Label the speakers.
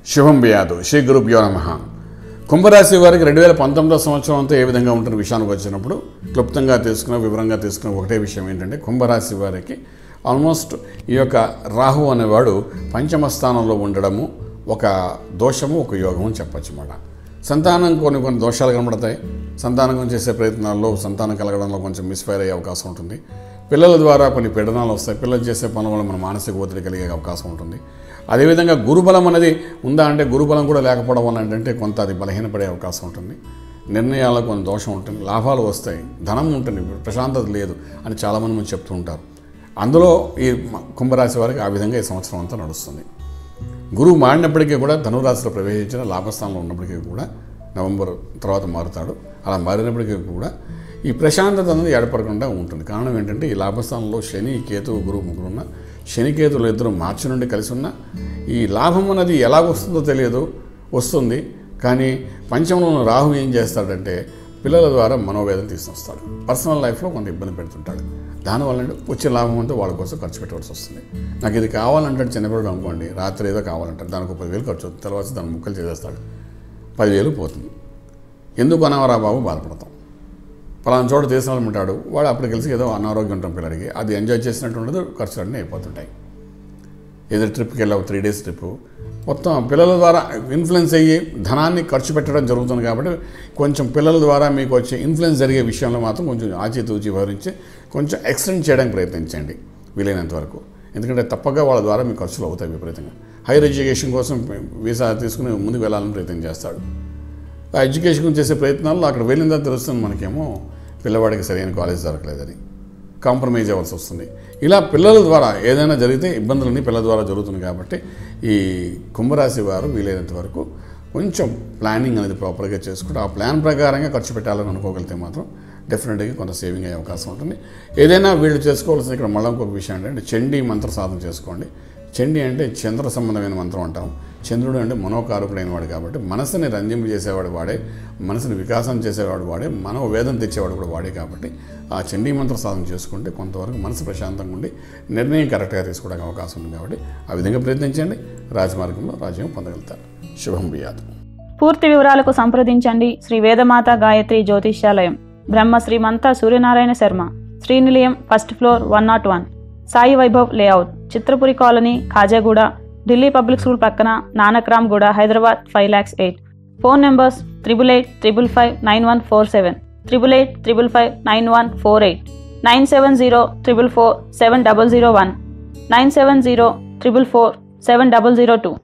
Speaker 1: శుభం బియాదు శ్రీ గురుభ్యో నమః. కుంభరాశి వారికి 2019 సంవత్సరం అంతా ఏ విధంగా ఉంటున్న విషయానికి వచ్చినప్పుడు క్లుప్తంగా తీసుకున్న వివరంగా తీసుకున్న ఒకటే విషయం ఏంటంటే, కుంభరాశి వారికి ఆల్మోస్ట్ ఈ యొక్క రాహు అనేవాడు పంచమ స్థానంలో ఉండడము ఒక దోషము, ఒక యోగము అని చెప్పచ్చు అన్నమాట. సంతానం కొన్ని దోషాలు కనబడతాయి. సంతానం చేసే ప్రయత్నాల్లో సంతానం కలగడంలో కొంచెం మిస్ఫైర్ అయ్యే అవకాశం ఉంటుంది. పిల్లల ద్వారా కొన్ని పీడనాలు వస్తాయి. పిల్లలు చేసే పనుల వల్ల మన మానసిక ఒత్తిడి కలిగే అవకాశం ఉంటుంది. అదేవిధంగా గురుబలం అనేది ఉందా అంటే, గురుబలం కూడా లేకపోవడం వల్ల ఏంటంటే కొంత అది బలహీనపడే అవకాశం ఉంటుంది. నిర్ణయాలకు కొంత దోషం ఉంటుంది. లాభాలు వస్తాయి, ధనం ఉంటుంది, ప్రశాంతత లేదు అని చాలామంది మనం చెప్తూ ఉంటారు. అందులో ఈ కుంభరాశి వారికి ఆ విధంగా ఈ సంవత్సరం అంతా నడుస్తుంది. గురువు మారినప్పటికీ కూడా ధనురాశిలో ప్రవేశించిన లాభస్థానంలో ఉన్నప్పటికీ కూడా నవంబర్ తర్వాత మారుతాడు. అలా మారినప్పటికీ కూడా ఈ ప్రశాంతత అనేది ఏర్పడకుండా ఉంటుంది. కారణం ఏంటంటే, ఈ లాభస్థానంలో శని, కేతువు, గురువు ముగ్గురు ఉన్న శని కేతువులు ఇద్దరు మార్చి నుండి కలిసి ఉన్న ఈ లాభం అనేది ఎలా వస్తుందో తెలియదు, వస్తుంది. కానీ పంచమంలో ఉన్న రాహు ఏం చేస్తాడంటే, పిల్లల ద్వారా మనోవేదన తీసుకొస్తాడు. పర్సనల్ లైఫ్లో కొంత ఇబ్బంది పెడుతుంటాడు. దానివల్ల వచ్చే లాభం అంతా వాళ్ళ కోసం ఖర్చు పెట్టవలసి వస్తుంది. నాకు ఇది కావాలంటాడు చిన్నపిల్లడు అనుకోండి, రాత్రి ఏదో కావాలంటాడు, దానికి 10,000 ఖర్చు అవుతుంది. తర్వాత దాన్ని ముక్కలు చేసేస్తాడు, 10,000 పోతుంది. ఎందుకు అనవరా బాబు బాధపడతాం. పలానా చోట తీసుకోవాలంటాడు, వాడు అప్పుడు కలిసి ఏదో అనారోగ్యం ఉంటాం పిల్లడికి, అది ఎంజాయ్ చేసినట్టు ఉండదు, ఖర్చులన్నీ అయిపోతుంటాయి. ఏదో ట్రిప్కి వెళ్ళావు 3 days ట్రిప్, మొత్తం పిల్లల ద్వారా ఇన్ఫ్లుయెన్స్ అయ్యి ధనాన్ని ఖర్చు పెట్టడం జరుగుతుంది. కాబట్టి కొంచెం పిల్లల ద్వారా మీకు వచ్చే ఇన్ఫ్లుయెన్స్ జరిగే విషయంలో మాత్రం కొంచెం ఆచితూచి వివరించి కొంచెం ఎక్స్టెండ్ చేయడానికి ప్రయత్నించండి వీలైనంత వరకు. ఎందుకంటే తప్పక వాళ్ళ ద్వారా మీకు ఖర్చులు అవుతాయి విపరీతంగా. హైయర్ ఎడ్యుకేషన్ కోసం వీసా తీసుకుని ముందుకు వెళ్ళాలని ప్రయత్నం చేస్తాడు. ఆ ఎడ్యుకేషన్ చేసే ప్రయత్నాల్లో అక్కడ వెళ్ళిన తర్వాత తెలుస్తుంది మనకేమో పిల్లవాడికి సరైన కాలేజ్ దొరకలేదని, కాంప్రమైజ్ అవ్వాల్సి వస్తుంది. ఇలా పిల్లల ద్వారా ఏదైనా జరిగితే ఇబ్బందులన్నీ పిల్లల ద్వారా జరుగుతుంది. కాబట్టి ఈ కుంభరాశి వారు వీలైనంత వరకు కొంచెం ప్లానింగ్ అనేది ప్రాపర్గా చేసుకుంటే, ఆ ప్లాన్ ప్రకారంగా ఖర్చు పెట్టాలని అనుకోగలిగితే మాత్రం డెఫినెట్గా కొంత సేవింగ్ అయ్యే అవకాశం ఉంటుంది. ఏదైనా వీళ్ళు చేసుకోవాల్సిన ఇక్కడ మళ్ళీ ఇంకొక విషయం ఏంటంటే, చండీ మంత్ర సాధన చేసుకోండి. చండీ అంటే చంద్ర సంబంధమైన మంత్రం అంటాం. చంద్రుడు అంటే మనోకారకుడైన వాడు కాబట్టి మనసుని రంజింపు చేసేవాడు వాడే, మనసుని వికాసం చేసేవాడు వాడే, మనోవేదన తెచ్చేవాడు కూడా వాడే. కాబట్టి ఆ చండీ మంత్ర సాధన చేసుకుంటే కొంతవరకు మనసు ప్రశాంతంగా ఉండి నిర్ణయం కరెక్ట్గా తీసుకోవడానికి అవకాశం ఉంది. కాబట్టి ఆ విధంగా ప్రయత్నించండి, రాజమార్గంలో రాజ్యం పొందగలుగుతారు. శుభం బియాదు.
Speaker 2: పూర్తి వివరాలకు సంప్రదించండి శ్రీ వేదమాత గాయత్రి జ్యోతిష్యాలయం, Brahma Shrimanta Suryanarayana Sharma, Srinilayam, 1st floor, 101, Sai Vaibhav layout, Chitrapuri colony, Khajaguda, Delhi public school పక్కన, నానక్రామ్ గూడ, హైదరాబాద్ 5,08,000. Phone numbers 8885559147, 8885559148, 9704447001, 9704447002.